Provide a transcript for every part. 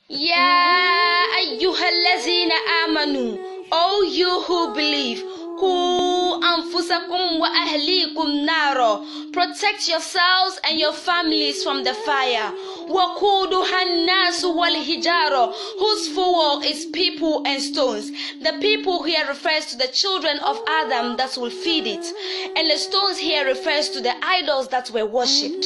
Ya ayyuhallazina amanu, O you who believe, Ku anfusakum wa ahlikum naro, protect yourselves and your families from the fire. Waquduha an-nasu wal hijaro, whose fuel is people and stones. The people here refers to the children of Adam that will feed it, and the stones here refers to the idols that were worshipped.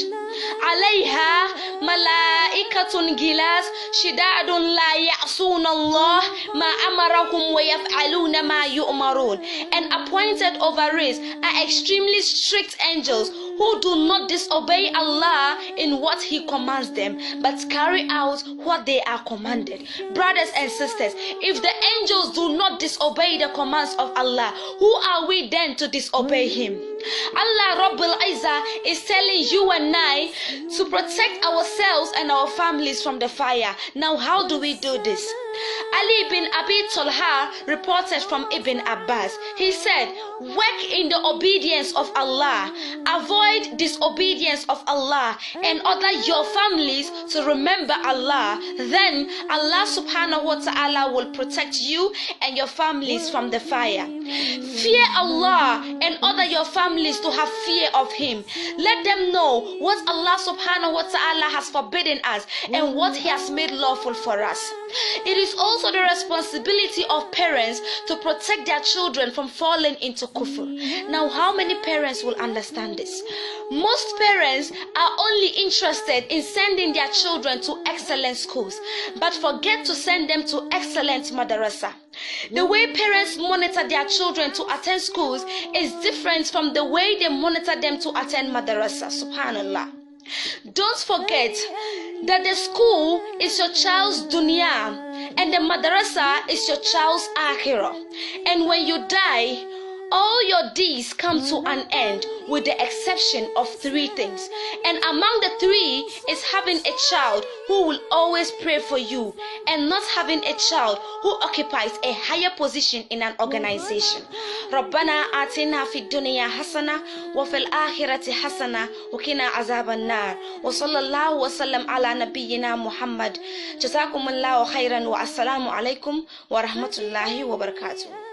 Alayha malaikatun gilas shidadun la ya'suna Allah ma amarahum wa yaf'aluna ma yu'marun. And appointed over it are extremely strict angels who do not disobey Allah in what He commands them, but carry out what they are commanded. Brothers and sisters, if the angels do not disobey the commands of Allah, who are we then to disobey Him? Allah Rabbul Izzah is telling you and I to protect ourselves and our families from the fire. Now, how do we do this? Ali bin Abi Talha reported from Ibn Abbas. He said, work in the obedience of Allah, avoid disobedience of Allah, and order your families to remember Allah. Then Allah subhanahu wa ta'ala will protect you and your families from the fire. Fear Allah and order your families to have fear of Him. Let them know what Allah subhanahu wa ta'ala has forbidden us and what He has made lawful for us. It is also the responsibility of parents to protect their children from falling into kufr. Now, how many parents will understand this? Most parents are only interested in sending their children to excellent schools, but forget to send them to excellent madrasa. The way parents monitor their children to attend schools is different from the way they monitor them to attend madrasa. Subhanallah. Don't forget that the school is your child's dunya and the madrasa is your child's akhirah. And when you die, all your deeds come to an end with the exception of 3 things. And among the 3 is having a child who will always pray for you and not having a child who occupies a higher position in an organization. ربنا آتنا في الدنيا حسنة وفي الآخرة حسنة وقنا عذاب النار وصلى الله وسلم على نبينا محمد. جزاكم الله خيرا والسلام عليكم ورحمة الله وبركاته.